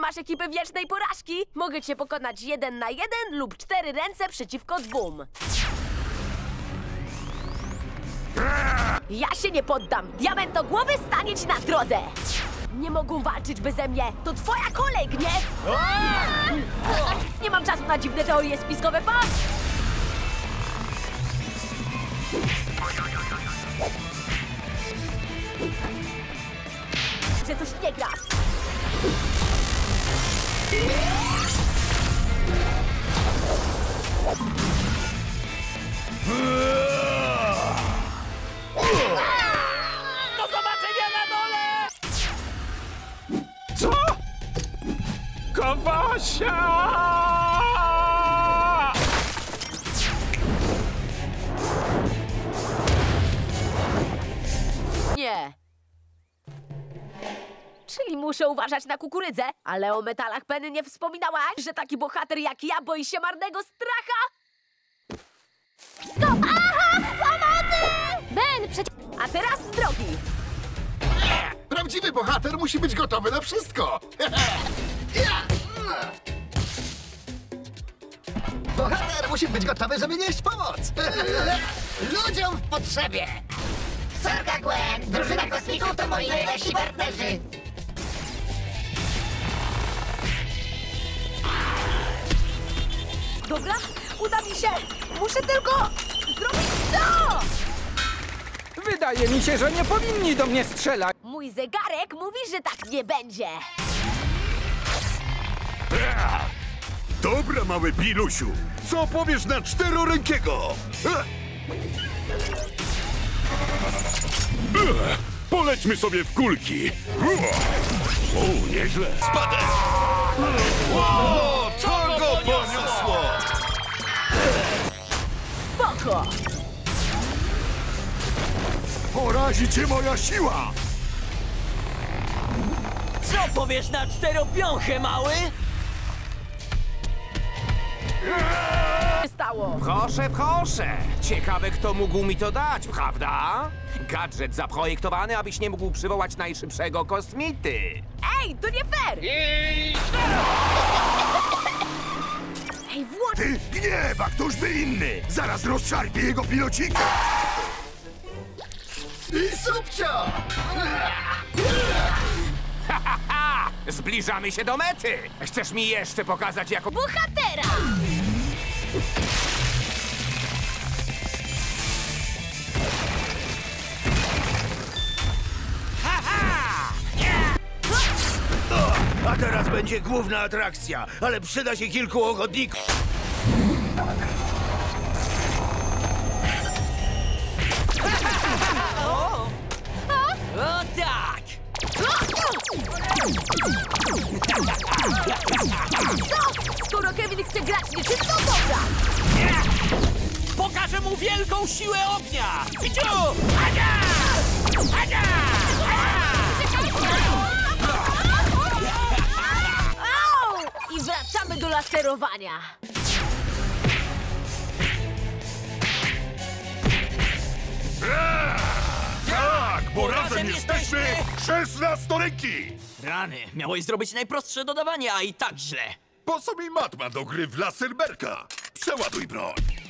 masz ekipę wiecznej porażki? Mogę cię pokonać 1 na 1 lub 4 ręce przeciwko 2. Ja się nie poddam! Diamentogłowy stanie ci na drodze! Nie mogą walczyć beze mnie! To twoja kolej, Gniew! Nie mam czasu na dziwne teorie spiskowe, patrz! Że coś nie gra! Do zobaczenia na dole! Co? Kowasia! Nie. Czyli muszę uważać na kukurydzę? Ale o metalach Penny nie wspominałaś, że taki bohater jak ja boi się marnego stracha? No, aha! Pomocy! Ben, przecież... A teraz z drogi! Prawdziwy bohater musi być gotowy na wszystko. Bohater musi być gotowy, żeby nieść pomoc! Ludziom w potrzebie! Sorka Gwen, drużyna kosmików to moi najlepsi partnerzy! Dobra, uda mi się! Muszę tylko zrobić to! Wydaje mi się, że nie powinni do mnie strzelać. Mój zegarek mówi, że tak nie będzie. Dobra, mały pilusiu. Co powiesz na czterorękiego? Polećmy sobie w kulki. O, nieźle. Spadek! O, to go poniosło! Spoko! Porazi cię moja siła! Co powiesz na czteropiąchę, mały? Co się stało? Proszę, proszę. Ciekawe, kto mógł mi to dać, prawda? Gadżet zaprojektowany, abyś nie mógł przywołać najszybszego kosmity. Ej, to nie fair! Ej, włącz... Ty, gniew, a któż by inny? Zaraz rozszarpie jego pilocika! I subcio! Zbliżamy się do mety. Chcesz mi jeszcze pokazać, jako... Bohatera! A teraz będzie główna atrakcja, ale przyda się kilku ochotników. O tak! Skoro Kevin chce grać nieczym, to dobra! Pokażę mu wielką siłę ognia! Piciu! Ania! Ania! Au! I wracamy do laserowania. Tak, bo razem razem jesteśmy jesteśmy 16-ręki! Rany, miałeś zrobić najprostsze dodawanie, a i tak źle. Po co mi matma do gry w laserberka? Przeładuj broń!